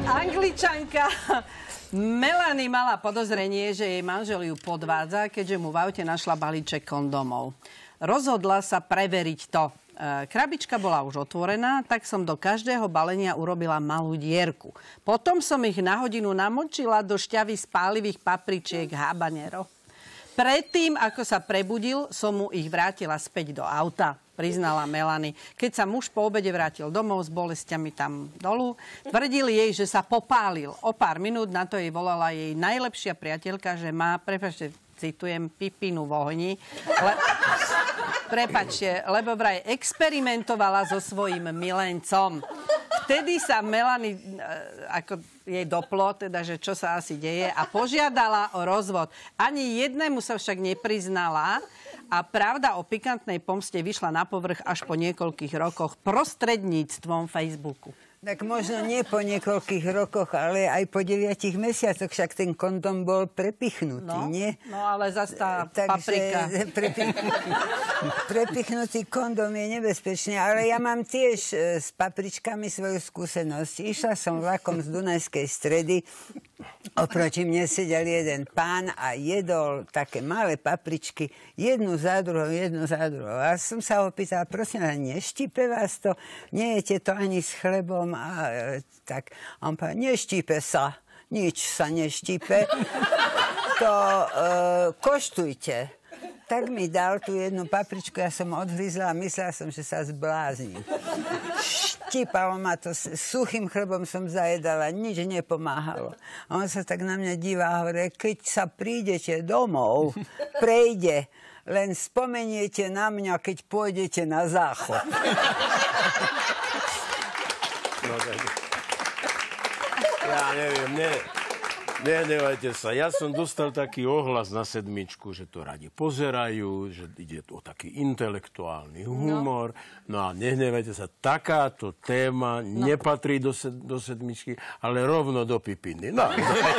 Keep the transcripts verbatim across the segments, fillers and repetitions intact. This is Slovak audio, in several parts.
Angličanka Melanie mala podozrenie, že jej manžel ju podvádza, keďže mu v aute našla balíček kondomov. Rozhodla sa preveriť to. Krabička bola už otvorená, tak som do každého balenia urobila malú dierku. Potom som ich na hodinu namočila do šťavy spálivých papričiek habanero. Predtým, ako sa prebudil, som mu ich vrátila späť do auta, priznala Melanie. Keď sa muž po obede vrátil domov s bolestiami tam dolu, tvrdil jej, že sa popálil. O pár minút na to jej volala jej najlepšia priateľka, že má, prepáčte, citujem, pipinu v ohni. Le... Prepačte, lebo vraj experimentovala so svojím milencom. Vtedy sa Melanie, ako jej doplo, teda, že čo sa asi deje, a požiadala o rozvod. Ani jednému sa však nepriznala a pravda o pikantnej pomste vyšla na povrch až po niekoľkých rokoch prostredníctvom Facebooku. Tak možno nie po niekoľkých rokoch, ale aj po deviatich mesiacoch, však ten kondom bol prepichnutý, no, nie? No ale zase tá paprika. Prepichnutý, prepichnutý kondom je nebezpečný, ale ja mám tiež s papričkami svoju skúsenosť. Išla som vlakom z Dunajskej Stredy, oproti mne sedel jeden pán a jedol také malé papričky, jednu za druhou, jednu za druhou. A som sa opýtala, prosím vás, neštípe vás to? Nejete to ani s chlebom? A e, tak on povedal, neštípe sa, nič sa neštípe, to e, koštujte. Tak mi dal tú jednu papričku, ja som odhryzla a myslela som, že sa zblázním. Štípalo ma to, suchým chlebom som zajedala, nič nepomáhalo. A on sa tak na mňa dívá a hovorí, keď sa prídete domov, prejde, len spomeniete na mňa, keď pôjdete na záchod. No, tak... Ja neviem, ne, nehnevajte sa. Ja som dostal taký ohlas na sedmičku, že to radi pozerajú, že ide o taký intelektuálny humor. No, no a nehnevajte sa, takáto téma no. nepatrí do, sed, do sedmičky, ale rovno do pipiny. No.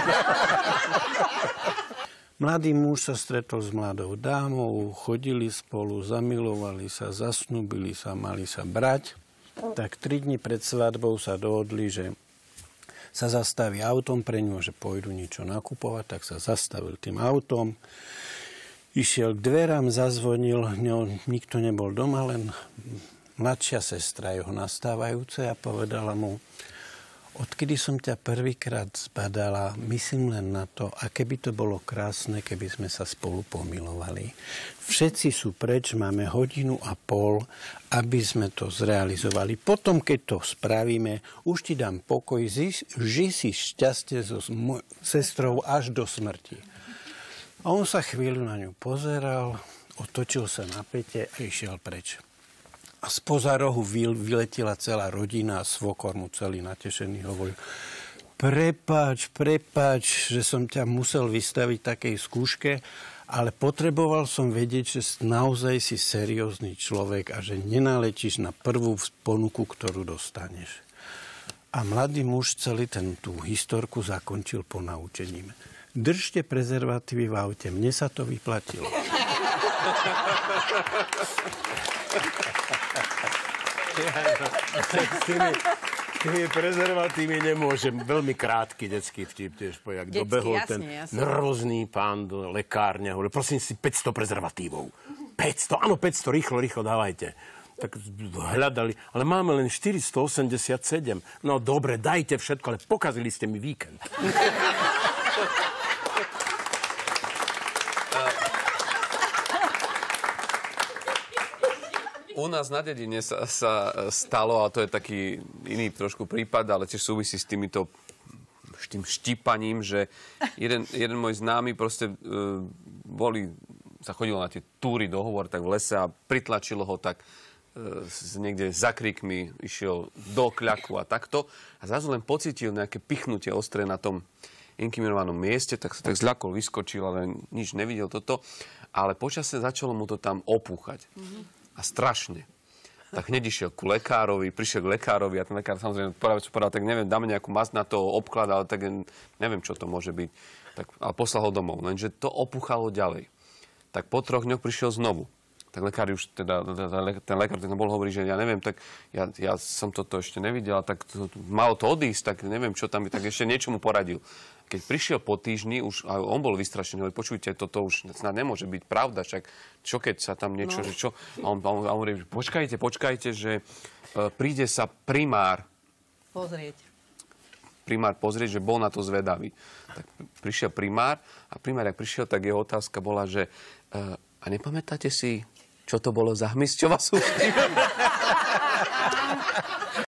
Mladý muž sa stretol s mladou dámou, chodili spolu, zamilovali sa, zasnúbili sa, mali sa brať. Tak tri dni pred svadbou sa dohodli, že sa zastaví autom pre ňu, že pôjdu niečo nakupovať, tak sa zastavil tým autom. Išiel k dverám, zazvonil, nikto nebol doma, len mladšia sestra jeho nastávajúce a povedala mu, odkedy som ťa prvýkrát zbadala, myslím len na to, aké by to bolo krásne, keby sme sa spolu pomilovali. Všetci sú preč, máme hodinu a pol, aby sme to zrealizovali. Potom, keď to spravíme, už ti dám pokoj, ži si šťastie so sestrou až do smrti. A on sa chvíľu na ňu pozeral, otočil sa na päte a išiel preč. A spoza rohu vyletela celá rodina a svokor mu celý natešený hovoril, prepáč, prepáč, že som ťa musel vystaviť takej skúške, ale potreboval som vedieť, že naozaj si seriózny človek a že nenaletíš na prvú ponuku, ktorú dostaneš. A mladý muž celý ten, tú historku zakončil ponaučením. Držte prezervatívy v aute, mne sa to vyplatilo. S tými, tými prezervatívmi nemôžem. Veľmi krátky detský vtip tiež pojak. Detský, dobehol jasne, ten jasne. nervózny pán do lekárne. Hovorí, prosím si, päťsto prezervatívov. päťsto, áno, päťsto, rýchlo, rýchlo dávajte. Tak hľadali, ale máme len štyristoosemdesiatsedem. No dobre, dajte všetko, ale pokazili ste mi víkend. U nás na dedine sa, sa stalo, a to je taký iný trošku prípad, ale tiež súvisí s týmito tým štípaním, že jeden, jeden môj známy proste e, boli, sa chodilo na tie túry dohovor tak v lese a pritlačilo ho tak e, niekde za krikmi, išiel do kľaku a takto. A zrazu len pocítil nejaké pichnutie ostré na tom inkriminovanom mieste, tak sa tak zľakol, vyskočil, ale nič nevidel toto. Ale počasie začalo mu to tam opúchať. Mm-hmm. A strašne. Tak hneď išiel ku lekárovi, prišiel k lekárovi a ten lekár samozrejme povedal, čo povedal, tak neviem, dáme nejakú masť na to, obklad, ale tak neviem, čo to môže byť. Tak, ale poslal ho domov. Lenže to opúchalo ďalej. Tak po troch dňoch prišiel znovu. tak lekár už, teda, ten lekár, ten bol hovorí, že ja neviem, tak ja, ja som toto ešte nevidel, tak to, malo to odísť, tak neviem, čo tam, tak ešte niečo mu poradil. Keď prišiel po týždni, už a on bol vystrašený, hovorí, počujte, toto už snad nemôže byť pravda, však čo keď sa tam niečo, no. že čo? A on, on, on hovorí, počkajte, počkajte, že uh, príde sa primár pozrieť. Primár pozrieť, že bol na to zvedavý. Tak prišiel primár a primár, ak prišiel, tak jeho otázka bola, že uh, a nepamätáte si, čo to bolo za hmyz, čo vás uštívil?